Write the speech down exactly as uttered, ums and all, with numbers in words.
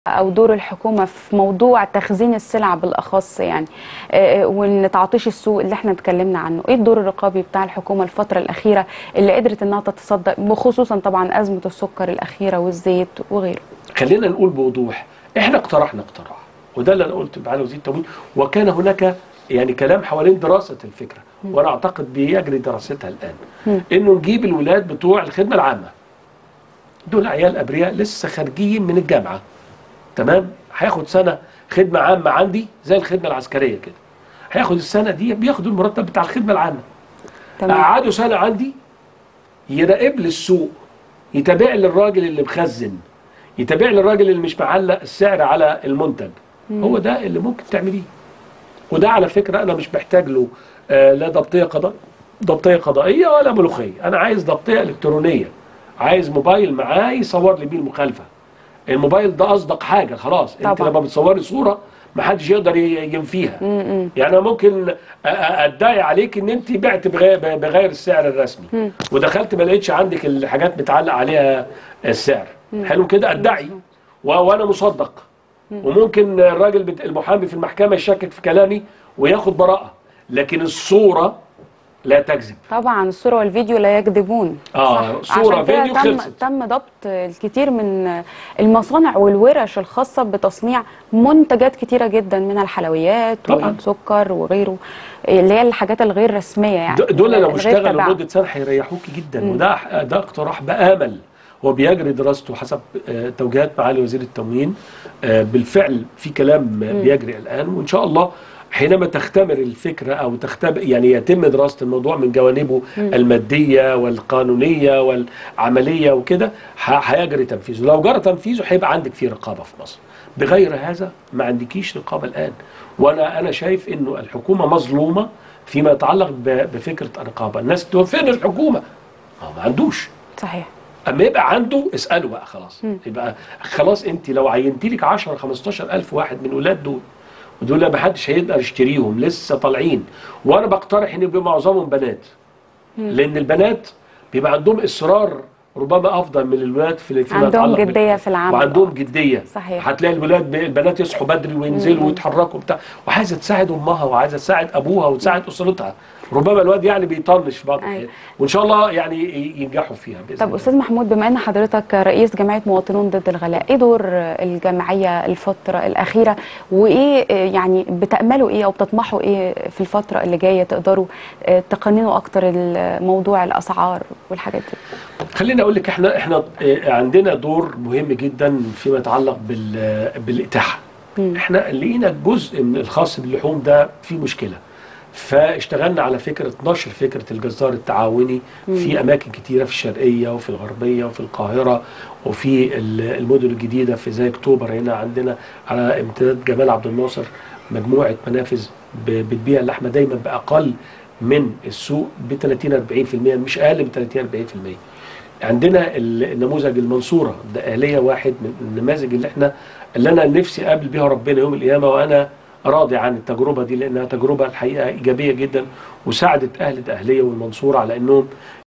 أو دور الحكومة في موضوع تخزين السلع بالأخص يعني وإن تعطيش السوق اللي احنا اتكلمنا عنه، إيه الدور الرقابي بتاع الحكومة الفترة الأخيرة اللي قدرت إنها تتصدى بخصوصا طبعا أزمة السكر الأخيرة والزيت وغيره؟ خلينا نقول بوضوح، احنا اقترحنا اقتراح وده اللي أنا قلت معالي وزير التموين، وكان هناك يعني كلام حوالين دراسة الفكرة م. وأنا أعتقد بيجري دراستها الآن م. إنه نجيب الولاد بتوع الخدمة العامة، دول عيال أبرياء لسه خارجين من الجامعة، تمام؟ هياخد سنة خدمة عامة عندي زي الخدمة العسكرية كده، هياخد السنة دي بياخدوا المرتب بتاع الخدمة العامة، قعدوا سنة عندي يراقب لي السوق، يتابع لي الراجل اللي مخزن، يتابع لي الراجل اللي مش معلق السعر على المنتج. مم. هو ده اللي ممكن تعمليه، وده على فكرة أنا مش محتاج له آه لا ضبطية قضاء ضبطية قضائية ولا ملوخية، أنا عايز ضبطية إلكترونية، عايز موبايل معاه يصور لي بيه المخالفة. الموبايل ده أصدق حاجة خلاص، طبعا. أنت لما بتصوري صورة محدش يقدر ينفيها. مم. يعني أنا ممكن أدعي عليك إن أنت بعت بغير السعر الرسمي مم. ودخلت ما لقيتش عندك الحاجات متعلق عليها السعر، مم. حلو كده، أدعي وأنا مصدق، مم. وممكن الراجل المحامي في المحكمة يشكك في كلامي وياخد براءة، لكن الصورة لا تكذب. طبعا الصورة والفيديو لا يكذبون. اه صورة فيديو تم خلصت. تم ضبط الكثير من المصانع والورش الخاصة بتصنيع منتجات كثيرة جدا من الحلويات والسكر وغيره، اللي هي الحاجات الغير رسمية يعني. دول لو اشتغلوا لمدة سنة هيريحوكي جدا، مم. وده ده اقتراح بآمل هو بيجري دراسته حسب توجيهات معالي وزير التموين. بالفعل في كلام مم. بيجري الآن، وإن شاء الله حينما تختمر الفكرة أو تختبر يعني يتم دراسة الموضوع من جوانبه م. المادية والقانونية والعملية وكده، هيجري تنفيذه. لو جرى تنفيذه هيبقى عندك فيه رقابة في مصر. بغير هذا ما عندكيش رقابة الآن، وأنا أنا شايف إنه الحكومة مظلومة فيما يتعلق بفكرة الرقابة. الناس تقول فين الحكومة؟ ما عندوش. صحيح. أما يبقى عنده اسأله بقى خلاص. م. يبقى خلاص أنت لو عينتي لك عشرة خمستاشر ألف واحد من ولاد دول ودول ما حدش هيقدر يشتريهم لسه طالعين، وانا بقترح ان يبقى معظمهم بنات، لان البنات بيبقى عندهم اصرار ربما افضل من الولاد في فيما يتعلق عندهم جديه في العمل، وعندهم جديه. صحيح. هتلاقي الولاد البنات يصحوا بدري وينزلوا ويتحركوا وبتاع، وعايزه تساعد امها وعايزه تساعد ابوها وتساعد اسرتها. ربما الواد يعني بيطنش بعض الحاجات، وان شاء الله يعني ينجحوا فيها باذن الله. طب استاذ محمود، بما ان حضرتك رئيس جمعيه مواطنون ضد الغلاء، ايه دور الجمعيه الفتره الاخيره، وايه يعني بتاملوا ايه او بتطمحوا ايه في الفتره اللي جايه تقدروا تقننوا اكتر موضوع الاسعار والحاجات دي؟ خليني اقول لك، احنا احنا عندنا دور مهم جدا فيما يتعلق بالاتاحه. م. احنا لقينا الجزء من الخاص باللحوم ده فيه مشكله، فاشتغلنا على فكرة نشر فكرة الجزار التعاوني في أماكن كتيرة، في الشرقية وفي الغربية وفي القاهرة وفي المدن الجديدة في زي أكتوبر. هنا عندنا على امتداد جمال عبد الناصر مجموعة منافذ بتبيع اللحمة دايما بأقل من السوق ب ثلاثين أربعين في المية، مش أقل من ثلاثين أربعين في المية. عندنا النموذج المنصورة ده أهلية، واحد من النماذج اللي احنا اللي أنا نفسي أقابل بيها ربنا يوم القيامة وأنا راضي عن التجربة دي، لأنها تجربة الحقيقة إيجابية جدا، وساعدت أهل الأهلية والمنصورة على أنهم